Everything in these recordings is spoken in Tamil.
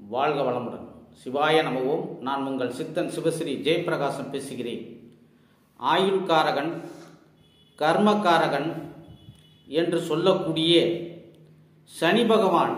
வாழ்க வளமுடன். சிவாய நமவோம். நான் உங்கள் சித்தன் சிவஸ்ரீ ஜெயபிரகாசம் பேசுகிறேன். ஆயுள்காரகன், கர்மக்காரகன் என்று சொல்லக்கூடிய சனி பகவான்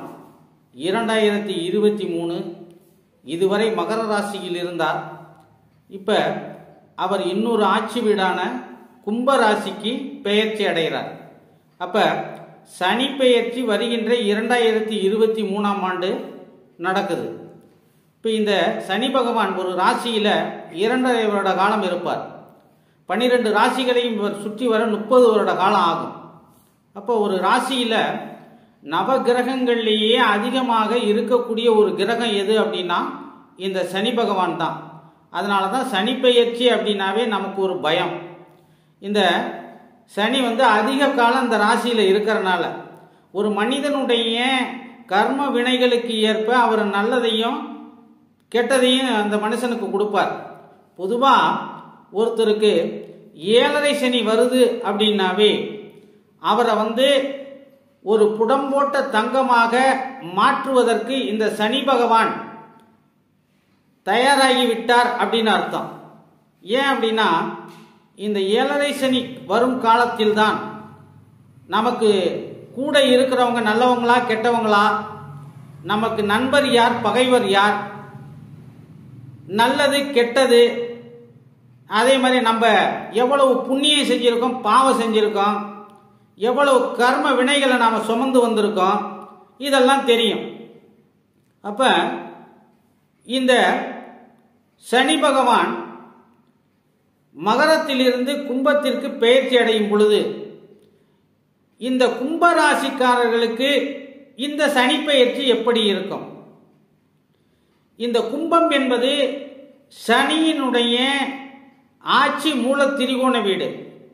2023 இதுவரை மகர ராசியில் இருந்தார். இப்போ அவர் இன்னொரு ஆட்சி வீடான கும்ப ராசிக்கு பெயர்ச்சி அடைகிறார். அப்போ சனி பெயர்ச்சி வருகின்ற 2023ஆம் ஆண்டு நடக்குது. இப்போ இந்த சனி பகவான் ஒரு ராசியில் 2.5 வருட காலம் இருப்பார். 12 ராசிகளையும் இவர் சுற்றி வர 30 வருட காலம் ஆகும். அப்போ ஒரு ராசியில் நவ கிரகங்கள்லேயே அதிகமாக இருக்கக்கூடிய ஒரு கிரகம் எது அப்படின்னா இந்த சனி பகவான் தான். அதனால தான் சனி பெயர்ச்சி அப்படின்னாவே நமக்கு ஒரு பயம். இந்த சனி அதிக காலம் இந்த ராசியில் இருக்கிறனால ஒரு மனிதனுடைய கர்ம வினைகளுக்கு ஏற்ப அவர் நல்லதையும் கெட்டதையும் அந்த மனுஷனுக்கு கொடுப்பார். பொதுவாக ஒருத்தருக்கு 7.5 சனி வருது அப்படின்னாவே அவரை ஒரு புடம்போட்ட தங்கமாக மாற்றுவதற்கு இந்த சனி பகவான் தயாராகி விட்டார் அப்படின்னு அர்த்தம். ஏன் அப்படின்னா இந்த 7.5 சனி வரும் காலத்தில் தான் நமக்கு கூட இருக்கிறவங்க நல்லவங்களா கெட்டவங்களா, நமக்கு நண்பர் யார் பகைவர் யார், நல்லது கெட்டது, அதே மாதிரி நம்ம எவ்வளவு புண்ணியம் செஞ்சிருக்கோம் பாவம் செஞ்சிருக்கோம், எவ்வளவு கர்ம வினைகளை நாம் சுமந்து வந்திருக்கோம், இதெல்லாம் தெரியும். அப்ப இந்த சனி பகவான் மகரத்திலிருந்து கும்பத்திற்கு பெயர்ச்சி அடையும் பொழுது இந்த கும்பராசிக்காரர்களுக்கு இந்த சனி பெயர்ச்சி எப்படி இருக்கும்? இந்த கும்பம் என்பது சனியினுடைய ஆட்சி மூல திரிகோண வீடு,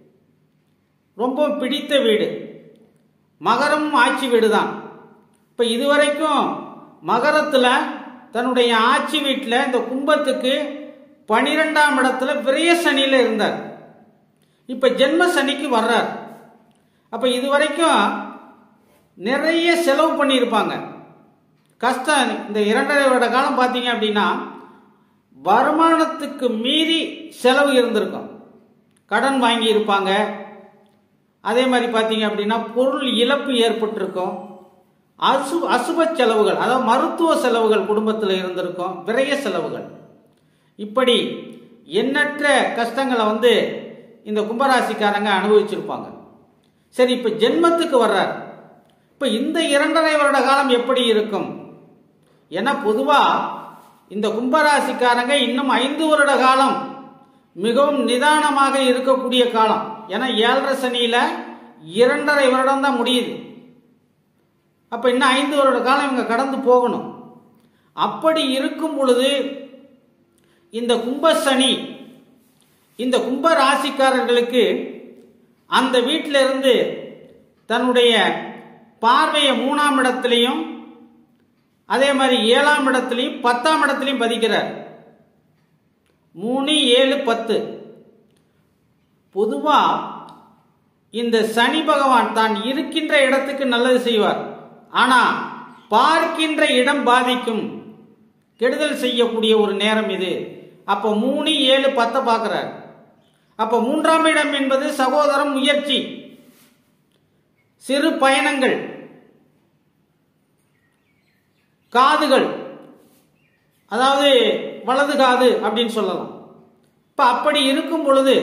ரொம்ப பிடித்த வீடு. மகரம் ஆட்சி வீடு தான். இப்போ இதுவரைக்கும் மகரத்தில் தன்னுடைய ஆட்சி வீட்டில் இந்த கும்பத்துக்கு 12ஆம் இடத்துல விரய சனியில் இருந்தார். இப்போ ஜென்ம சனிக்கு வர்றார். அப்போ இதுவரைக்கும் நிறைய செலவு பண்ணியிருப்பாங்க. கஷ்டம். இந்த 2.5 வருட காலம் பார்த்தீங்க அப்படின்னா வருமானத்துக்கு மீறி செலவு இருந்திருக்கும். கடன் வாங்கி இருப்பாங்க. அதே மாதிரி பார்த்தீங்க அப்படின்னா பொருள் இழப்பு ஏற்பட்டிருக்கும். அசுப செலவுகள், அதாவது மருத்துவ செலவுகள் குடும்பத்தில் இருந்திருக்கும். விரய செலவுகள், இப்படி எண்ணற்ற கஷ்டங்களை இந்த கும்பராசிக்காரங்க அனுபவிச்சிருப்பாங்க. சரி, இப்போ ஜென்மத்துக்கு வர்றார். இப்போ இந்த 2.5 வருட காலம் எப்படி இருக்கும்? ஏன்னா பொதுவாக இந்த கும்பராசிக்காரங்க இன்னும் 5 வருட காலம் மிகவும் நிதானமாக இருக்கக்கூடிய காலம். ஏன்னா 7.5 சனியில் 2.5 வருடம் தான் முடியுது. அப்போ இன்னும் 5 வருட காலம் இவங்க கடந்து போகணும். அப்படி இருக்கும் பொழுது இந்த கும்ப சனி இந்த கும்ப ராசிக்காரர்களுக்கு அந்த வீட்டில இருந்து தன்னுடைய பார்வையை 3ஆம் இடத்திலையும் அதே மாதிரி 7ஆம் இடத்திலையும் 10ஆம் இடத்திலையும் பதிக்கிறார். 3, 7, 10. பொதுவா இந்த சனி பகவான் தான் இருக்கின்ற இடத்துக்கு நல்லது செய்வார். ஆனா பார்க்கின்ற இடம் பாதிக்கும், கெடுதல் செய்யக்கூடிய ஒரு நேரம் இது. அப்போ 3, 7, 10 பார்க்கிறார். அப்போ 3ஆம் இடம் என்பது சகோதரம், முயற்சி, சிறு பயணங்கள், காதுகள், அதாவது வலது காது அப்படின்னு சொல்லலாம். இப்ப அப்படி இருக்கும் பொழுது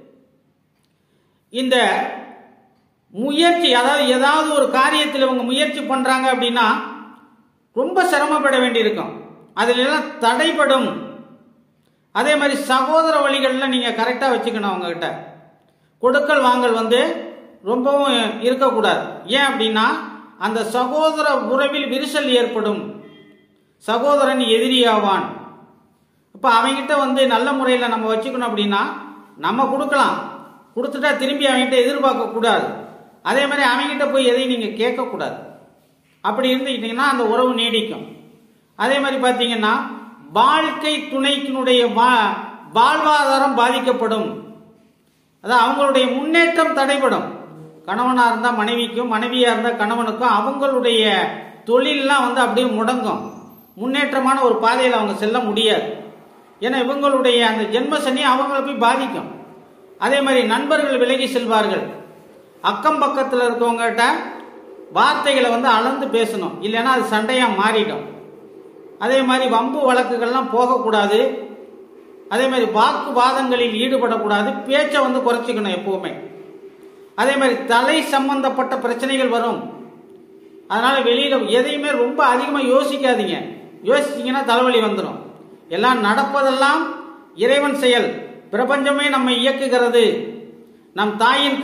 இந்த முயற்சி, அதாவது ஏதாவது ஒரு காரியத்தில் இவங்க முயற்சி பண்றாங்க அப்படின்னா ரொம்ப சிரமப்பட வேண்டியிருக்கும். அதுல எல்லாம் தடைபடும். அதே மாதிரி சகோதர வழிகள்ல நீங்க கரெக்டா வச்சுக்கணும். அவங்ககிட்ட கொடுக்கல் வாங்கல் ரொம்பவும் இருக்கக்கூடாது. ஏன் அப்படின்னா அந்த சகோதர உறவில் விரிசல் ஏற்படும். சகோதரன் எதிரியாவான். இப்ப அவங்கிட்ட நல்ல முறையில் நம்ம வச்சுக்கணும். அப்படின்னா நம்ம கொடுக்கலாம், கொடுத்துட்டா திரும்பி அவங்ககிட்ட எதிர்பார்க்க கூடாது. அதே மாதிரி அவங்ககிட்ட போய் எதையும் நீங்க கேட்கக்கூடாது. அப்படி இருந்துக்கிட்டீங்கன்னா அந்த உறவு நீடிக்கும். அதே மாதிரி பார்த்தீங்கன்னா வாழ்க்கை துணைக்கினுடைய வாழ்வாதாரம் பாதிக்கப்படும். அதாவது அவங்களுடைய முன்னேற்றம் தடைபடும். கணவனா இருந்தா மனைவிக்கும், மனைவியா இருந்தா கணவனுக்கும் அவங்களுடைய தொழிலெல்லாம் அப்படியே முடங்கும். முன்னேற்றமான ஒரு பாதையில் அவங்க செல்ல முடியாது. ஏன்னா இவங்களுடைய அந்த ஜென்ம சனி அவங்களை போய் பாதிக்கும். அதே மாதிரி நண்பர்கள் விலகி செல்வார்கள். அக்கம் பக்கத்தில் இருக்கவங்ககிட்ட வார்த்தைகளை அளந்து பேசணும், இல்லைன்னா அது சண்டையா மாறிடும். அதே மாதிரி வம்பு வழக்குகள்லாம் போகக்கூடாது. அதே மாதிரி வாக்குவாதங்களில் ஈடுபடக்கூடாது. பேச்சை குறைச்சிக்கணும் எப்பவுமே. அதே மாதிரி தலை சம்பந்தப்பட்ட பிரச்சனைகள் வரும். அதனால வெளியில எதையுமே ரொம்ப அதிகமா யோசிக்காதீங்க. யோசிச்சீங்கன்னா தலைவலி வந்துடும். எல்லாம் நடப்பதெல்லாம் இறைவன் செயல். பிரபஞ்சமே நம்மை இயக்குகிறது. நம் தாயின்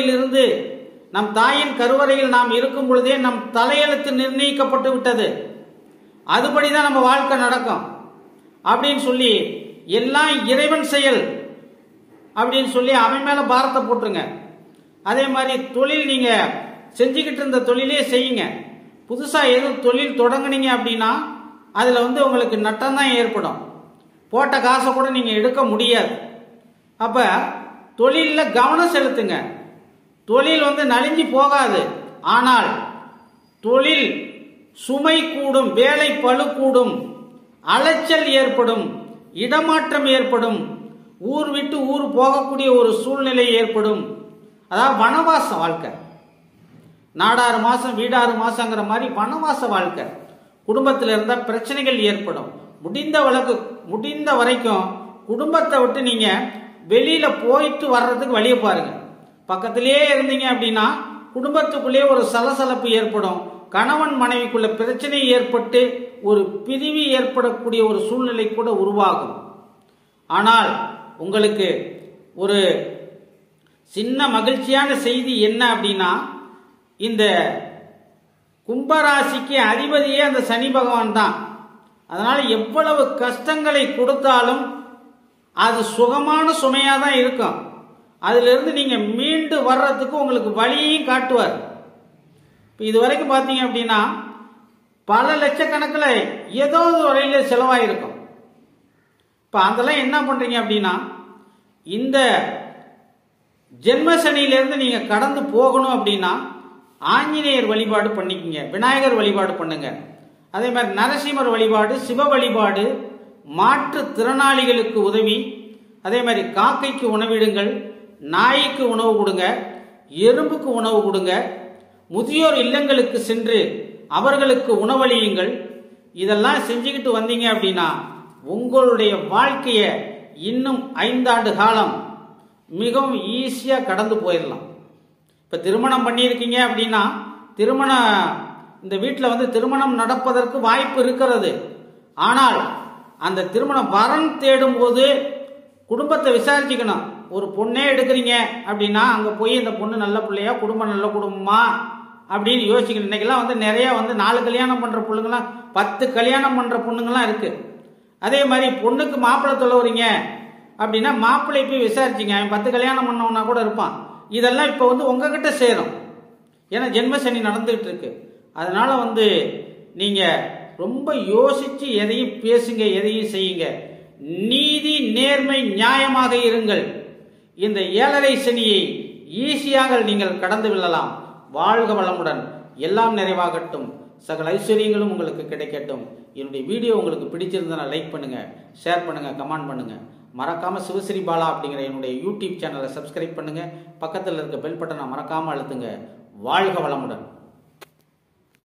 கருவறையில் நாம் இருக்கும் பொழுதே நம் தலையெழுத்து நிர்ணயிக்கப்பட்டு விட்டது. அதுபடிதான் நம்ம வாழ்க்கை நடக்கும் அப்படின்னு சொல்லி எல்லாம் இறைவன் செயல் அப்படின்னு சொல்லி அவன் மேல பாரத்தை போட்டுருங்க. அதே மாதிரி தொழில் நீங்க செஞ்சுக்கிட்டு இருந்த தொழிலே செய்யுங்க. புதுசா எதுவும் தொழில் தொடங்குனீங்க அப்படின்னா அதுல உங்களுக்கு நட்டம் தான் ஏற்படும். போட்ட காசை கூட நீங்க எடுக்க முடியாது. அப்ப தொழில கவனம் செலுத்துங்க. தொழில் நலிஞ்சு போகாது. ஆனால் தொழில் சுமை கூடும், வேலை பளு கூடும், அலைச்சல் ஏற்படும், இடமாற்றம் ஏற்படும், ஊர் விட்டு ஊர் போகக்கூடிய ஒரு சூழ்நிலை ஏற்படும். அதாவது வனவாச வாழ்க்கை. நாடாறு மாசம் வீடாறு மாசங்கிற மாதிரி வனவாச வாழ்க்கை. குடும்பத்தில் இருந்தா பிரச்சனைகள் ஏற்படும். முடிந்த வரைக்கும் குடும்பத்தை விட்டு நீங்க வெளியில போயிட்டு வர்றதுக்கு வழியை பாருங்க. பக்கத்திலேயே இருந்தீங்க அப்படின்னா குடும்பத்துக்குள்ளே ஒரு சலசலப்பு ஏற்படும். கணவன் மனைவிக்குள்ள பிரச்சனை ஏற்பட்டு ஒரு பிரிவு ஏற்படக்கூடிய ஒரு சூழ்நிலை கூட உருவாகும். ஆனால் உங்களுக்கு ஒரு சின்ன மகிழ்ச்சியான செய்தி என்ன அப்படின்னா, இந்த கும்பராசிக்கு அதிபதியே அந்த சனி பகவான் தான். அதனால எவ்வளவு கஷ்டங்களை கொடுத்தாலும் அது சுகமான சுமையா தான் இருக்கும். அதுல இருந்து நீங்க மீண்டு வர்றதுக்கு உங்களுக்கு வழியையும் காட்டுவார். இது வரைக்கும் பாத்தீங்க அப்படின்னா பல லட்சக்கணக்கில் ஏதோ ஒரு வழியில செலவாயிருக்கும். இப்ப அதெல்லாம் என்ன பண்றீங்க அப்படின்னா, இந்த ஜென்ம சனியிலிருந்து நீங்க கடந்து போகணும் அப்படின்னா ஆஞ்சநேயர் வழிபாடு பண்ணிக்கங்க, விநாயகர் வழிபாடு பண்ணுங்க. அதே மாதிரி நரசிம்மர் வழிபாடு, சிவ வழிபாடு, மாற்றுத்திறனாளிகளுக்கு உதவி, அதே மாதிரி காக்கைக்கு உணவிடுங்கள், நாய்க்கு உணவு கொடுங்க, எறும்புக்கு உணவு கொடுங்க, முதியோர் இல்லங்களுக்கு சென்று அவர்களுக்கு உணவளியுங்கள். இதெல்லாம் செஞ்சுக்கிட்டு வந்தீங்க அப்படின்னா உங்களுடைய வாழ்க்கைய இன்னும் 5 ஆண்டு காலம் மிகவும் ஈஸியா கடந்து போயிடலாம். இப்ப திருமணம் பண்ணியிருக்கீங்க அப்படின்னா இந்த வீட்டில் திருமணம் நடப்பதற்கு வாய்ப்பு இருக்கிறது. ஆனால் அந்த திருமணம் வரன் தேடும் போது குடும்பத்தை விசாரிச்சுக்கணும். ஒரு பொண்ணே எடுக்கிறீங்க அப்படின்னா அங்க போய் இந்த பொண்ணு நல்ல பிள்ளையா, குடும்பம் நல்ல குடும்பமா அப்படின்னு யோசிக்கணும். இன்னைக்கெல்லாம் நிறைய 4 கல்யாணம் பண்ற பொண்ணுங்களாம், 10 கல்யாணம் பண்ற பொண்ணுங்களாம் இருக்கு. அதே மாதிரி பொண்ணுக்கு மாப்பிள்ளை தொலைவீங்க அப்படின்னா மாப்பிள்ளை போய் விசாரிச்சிங்க, அவன் 10 கல்யாணம் பண்ணவனா கூட இருப்பான். இதெல்லாம் இப்ப உங்ககிட்ட சேரும். ஏன்னா ஜென்மசனி நடந்துகிட்டு இருக்கு. அதனால நீங்க ரொம்ப யோசிச்சு எதையும் பேசுங்க, எதையும் செய்யுங்க. நீதி நேர்மை நியாயமாக இருங்கள். இந்த 7.5 சனியை ஈஸியாக நீங்கள் கடந்து விடலாம். வாழ்க வளமுடன். எல்லாம் நிறைவாகட்டும். சகல ஐஸ்வர்யங்களும் உங்களுக்கு கிடைக்கட்டும். என்னுடைய வீடியோ உங்களுக்கு பிடிச்சிருந்தா லைக் பண்ணுங்க, ஷேர் பண்ணுங்க, கமெண்ட் பண்ணுங்க. மறக்காம சிவஸ்ரீ பாலா அப்படிங்கிற என்னுடைய யூடியூப் சேனலை சப்ஸ்கிரைப் பண்ணுங்க. பக்கத்தில் இருக்க பெல் பட்டனை மறக்காம அழுத்துங்க. வாழ்க வளமுடன்.